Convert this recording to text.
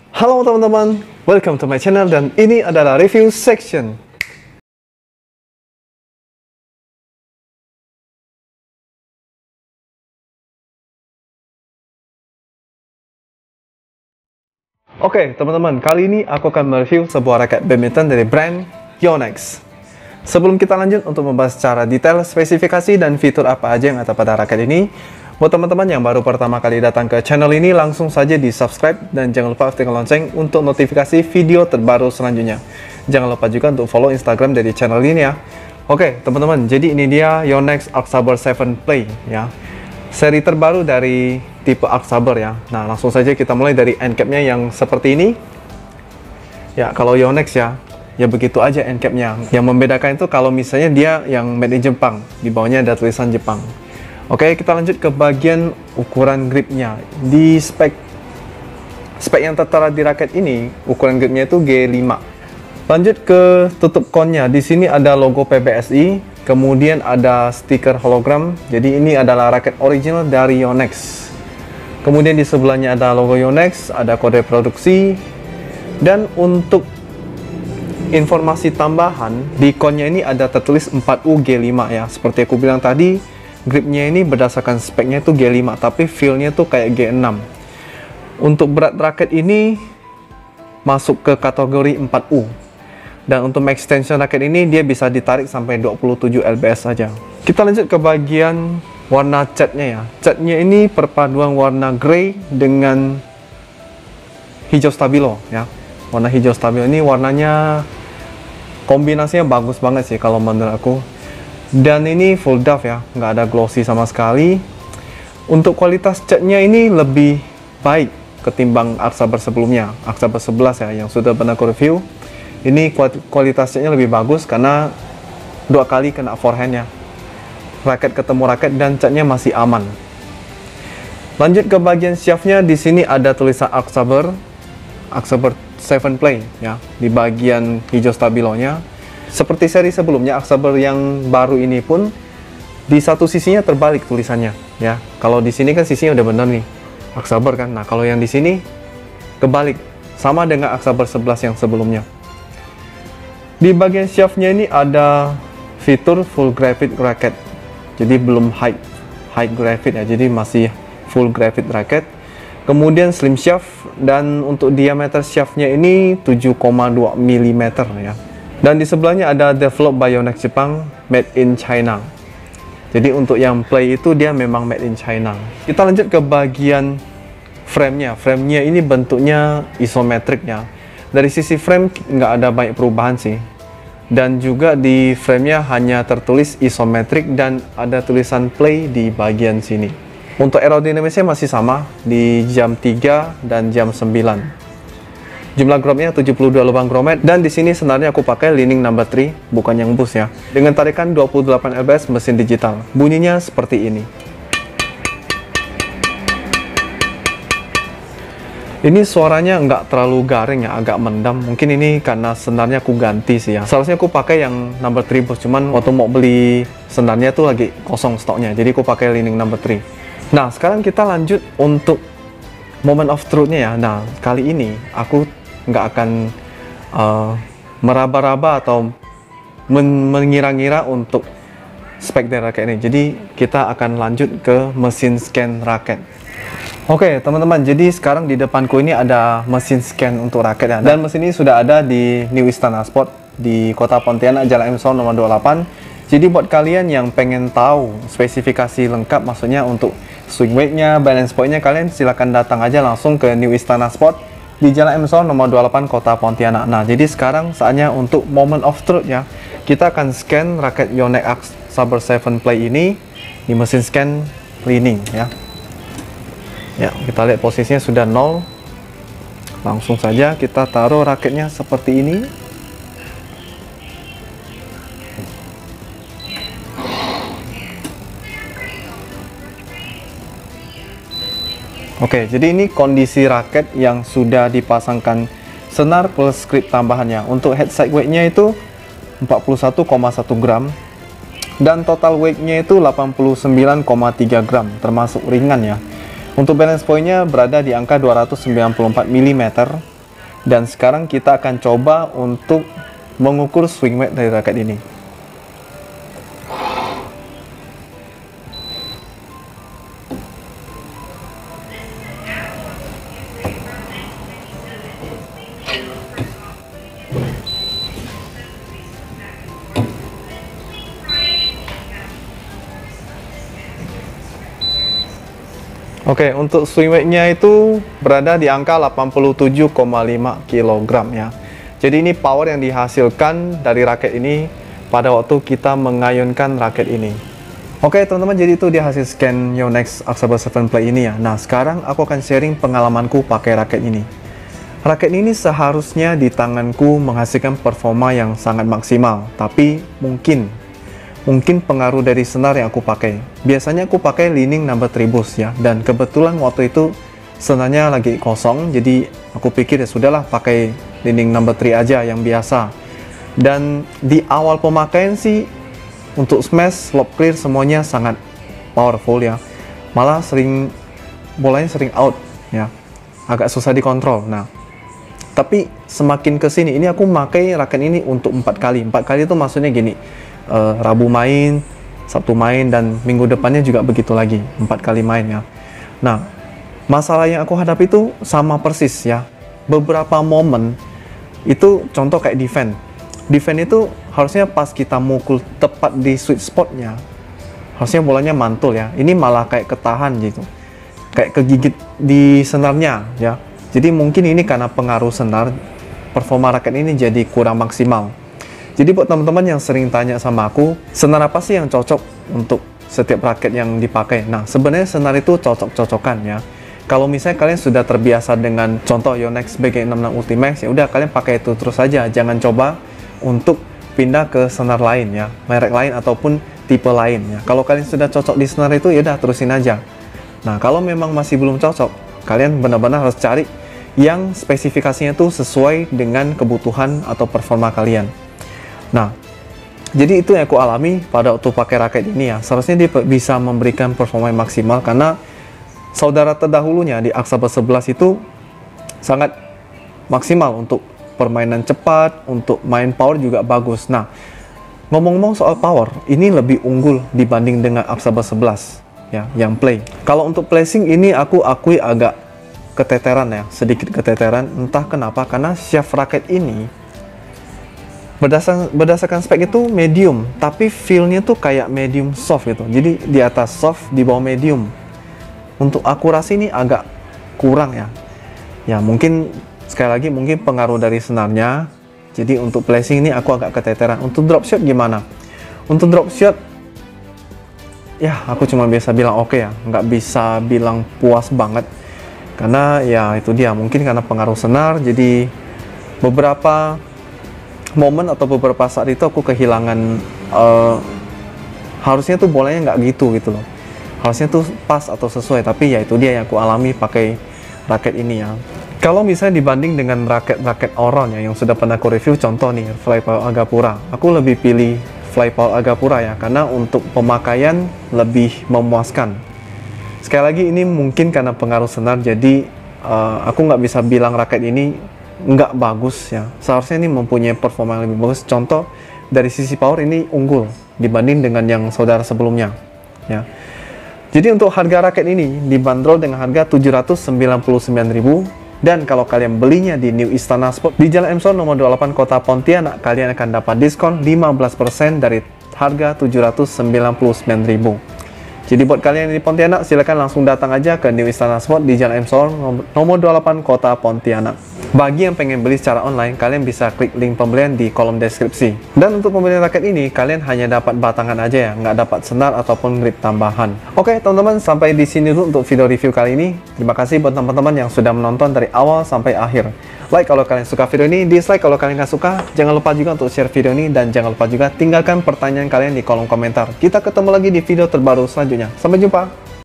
Halo teman-teman, welcome to my channel dan ini adalah review section. Oke teman-teman, kali ini aku akan mereview sebuah raket badminton dari brand Yonex. Sebelum kita lanjut untuk membahas secara detail spesifikasi dan fitur apa aja yang ada pada raket ini, buat teman-teman yang baru pertama kali datang ke channel ini, langsung saja di subscribe dan jangan lupa aktifkan lonceng untuk notifikasi video terbaru selanjutnya. Jangan lupa juga untuk follow Instagram dari channel ini ya. Oke teman-teman, jadi ini dia Yonex Arc Saber 7 Play ya, seri terbaru dari tipe Arc Saber ya. Nah langsung saja kita mulai dari end cap-nya yang seperti ini ya. Kalau Yonex ya begitu aja end cap-nya. Yang membedakan itu kalau misalnya dia yang made in Jepang, di bawahnya ada tulisan Jepang. Oke, kita lanjut ke bagian ukuran gripnya. Di spek yang tertera di raket ini, ukuran gripnya itu G5. Lanjut ke tutup konnya. Di sini ada logo PBSI, kemudian ada stiker hologram. Jadi ini adalah raket original dari Yonex. Kemudian di sebelahnya ada logo Yonex, ada kode produksi. Dan untuk informasi tambahan, di konnya ini ada tertulis 4U G5 ya. Seperti aku bilang tadi, gripnya ini berdasarkan speknya itu G5, tapi feel-nya tuh kayak G6. Untuk berat raket ini masuk ke kategori 4U. Dan untuk extension raket ini dia bisa ditarik sampai 27 lbs saja. Kita lanjut ke bagian warna catnya ya. Catnya ini perpaduan warna grey dengan hijau stabilo ya. Warna hijau stabilo ini warnanya kombinasinya bagus banget sih kalau menurut aku. Dan ini full dove ya, nggak ada glossy sama sekali. Untuk kualitas catnya ini lebih baik ketimbang Arc Saber sebelumnya, Arc Saber 11 ya, yang sudah pernah aku review. Ini kualitas catnya lebih bagus karena 2 kali kena forehand ya. Raket ketemu raket dan catnya masih aman. Lanjut ke bagian shaftnya, di sini ada tulisan Arc Saber 7 Play ya, di bagian hijau stabilonya. Seperti seri sebelumnya, Arc Saber yang baru ini pun di satu sisinya terbalik tulisannya ya. Kalau di sini kan sisinya udah bener nih Arc Saber kan. Nah, kalau yang di sini kebalik, sama dengan Arc Saber 11 yang sebelumnya. Di bagian shaftnya ini ada fitur full graphite racket. Jadi belum high graphite ya, jadi masih full graphite racket. Kemudian slim shaft, dan untuk diameter shaftnya ini 7,2 mm ya. Dan di sebelahnya ada developed by Yonex Jepang, made in China. Jadi untuk yang play itu dia memang made in China. Kita lanjut ke bagian frame-nya. Frame-nya ini bentuknya isometrik ya. Dari sisi frame nggak ada banyak perubahan sih. Dan juga di frame-nya hanya tertulis isometrik dan ada tulisan play di bagian sini. Untuk aerodinamisnya masih sama di jam 3 dan jam 9. Jumlah gromnya 72 lubang gromet, dan di sini sebenarnya aku pakai Li-Ning number 3, bukan yang boost ya. Dengan tarikan 28 lbs mesin digital. Bunyinya seperti ini. Ini suaranya nggak terlalu garing ya, agak mendam. Mungkin ini karena senarnya aku ganti sih ya. Seharusnya aku pakai yang number 3 boost, cuman waktu mau beli senarnya tuh lagi kosong stoknya. Jadi aku pakai Li-Ning number 3. Nah, sekarang kita lanjut untuk moment of truth-nya ya. Nah, kali ini aku nggak akan meraba-raba atau mengira-ngira untuk spek dari raket ini. Jadi kita akan lanjut ke mesin scan raket. Oke teman-teman, jadi sekarang di depanku ini ada mesin scan untuk raket ya. Dan mesin ini sudah ada di New Istana Sport di Kota Pontianak, Jalan M. Saw nomor 28. Jadi buat kalian yang pengen tahu spesifikasi lengkap, maksudnya untuk swing weight-nya, balance point-nya, kalian silahkan datang aja langsung ke New Istana Sport di Jalan M. Saw nomor 28 Kota Pontianak. Nah, jadi sekarang saatnya untuk moment of truth ya. Kita akan scan raket Yonex Arc Saber 7 Play ini di mesin scan Li-Ning ya. Ya, kita lihat posisinya sudah 0. Langsung saja kita taruh raketnya seperti ini. Oke, jadi ini kondisi raket yang sudah dipasangkan senar plus grip tambahannya. Untuk head side weight-nya itu 41,1 gram. Dan total weight-nya itu 89,3 gram, termasuk ringan ya. Untuk balance point-nya berada di angka 294 mm. Dan sekarang kita akan coba untuk mengukur swing weight dari raket ini. Oke, untuk swing weight-nya itu berada di angka 87,5 kg ya. Jadi ini power yang dihasilkan dari raket ini pada waktu kita mengayunkan raket ini. Oke teman-teman, jadi itu dia hasil scan Yonex Aksaba 7 Play ini ya. Nah sekarang aku akan sharing pengalamanku pakai raket ini. Raket ini seharusnya di tanganku menghasilkan performa yang sangat maksimal, tapi mungkin pengaruh dari senar yang aku pakai. Biasanya aku pakai Li-Ning number 3 boost ya, dan kebetulan waktu itu senarnya lagi kosong, jadi aku pikir ya sudahlah pakai Li-Ning number 3 aja yang biasa. Dan di awal pemakaian sih untuk smash, lob clear semuanya sangat powerful ya. Malah bolanya sering out ya, agak susah dikontrol. Nah, tapi semakin kesini ini aku pakai raket ini untuk 4 kali. 4 kali itu maksudnya gini. Rabu main, Sabtu main, dan minggu depannya juga begitu lagi, 4 kali main ya. Nah, masalah yang aku hadapi itu sama persis ya. Beberapa momen itu contoh kayak defense itu harusnya pas kita mukul tepat di sweet spotnya, harusnya bolanya mantul ya. Ini malah kayak ketahan gitu, kayak kegigit di senarnya ya. Jadi mungkin ini karena pengaruh senar, performa raket ini jadi kurang maksimal. Jadi buat teman-teman yang sering tanya sama aku, senar apa sih yang cocok untuk setiap raket yang dipakai? Nah, sebenarnya senar itu cocok-cocokan ya. Kalau misalnya kalian sudah terbiasa dengan contoh Yonex BG66 Ultimax, ya udah kalian pakai itu terus saja. Jangan coba untuk pindah ke senar lain ya, merek lain ataupun tipe lain ya. Kalau kalian sudah cocok di senar itu, ya udah terusin aja. Nah, kalau memang masih belum cocok, kalian benar-benar harus cari yang spesifikasinya tuh sesuai dengan kebutuhan atau performa kalian. Nah, jadi itu yang aku alami pada waktu pakai raket ini ya. Seharusnya dia bisa memberikan performa yang maksimal karena saudara terdahulunya di Aksaba 11 itu sangat maksimal untuk permainan cepat, untuk main power juga bagus. Nah, ngomong-ngomong soal power, ini lebih unggul dibanding dengan Aksaba 11 ya, yang play. Kalau untuk placing ini aku akui agak keteteran ya, sedikit keteteran. Entah kenapa, karena shaft raket ini berdasarkan spek itu medium, tapi feel-nya tuh kayak medium soft gitu. Jadi di atas soft, di bawah medium. Untuk akurasi ini agak kurang ya. Ya mungkin sekali lagi mungkin pengaruh dari senarnya. Jadi untuk placing ini aku agak keteteran. Untuk drop shot gimana? Untuk drop shot ya aku cuma biasa bilang oke ya, nggak bisa bilang puas banget. Karena ya itu dia, mungkin karena pengaruh senar, jadi beberapa momen atau beberapa saat itu aku kehilangan harusnya tuh bolanya nggak gitu loh, harusnya tuh pas atau sesuai, tapi ya itu dia yang aku alami pakai raket ini ya. Kalau misalnya dibanding dengan raket-raket Oron ya yang sudah pernah aku review, contoh nih Flypower Agapura, aku lebih pilih Flypower Agapura ya, karena untuk pemakaian lebih memuaskan. Sekali lagi ini mungkin karena pengaruh senar, jadi aku nggak bisa bilang raket ini nggak bagus ya. Seharusnya ini mempunyai performa yang lebih bagus. Contoh dari sisi power ini unggul dibanding dengan yang saudara sebelumnya ya. Jadi untuk harga raket ini dibanderol dengan harga 799.000, dan kalau kalian belinya di New Istana Sport di Jalan MSOR nomor 28 Kota Pontianak, kalian akan dapat diskon 15% dari harga 799.000. Jadi buat kalian yang di Pontianak, silakan langsung datang aja ke New Istana Sport di Jalan MSOR nomor 28 Kota Pontianak. Bagi yang pengen beli secara online, kalian bisa klik link pembelian di kolom deskripsi. Dan untuk pembelian raket ini, kalian hanya dapat batangan aja ya, nggak dapat senar ataupun grip tambahan. Oke teman-teman, sampai di sini dulu untuk video review kali ini. Terima kasih buat teman-teman yang sudah menonton dari awal sampai akhir. Like kalau kalian suka video ini, dislike kalau kalian nggak suka. Jangan lupa juga untuk share video ini, dan jangan lupa juga tinggalkan pertanyaan kalian di kolom komentar. Kita ketemu lagi di video terbaru selanjutnya. Sampai jumpa!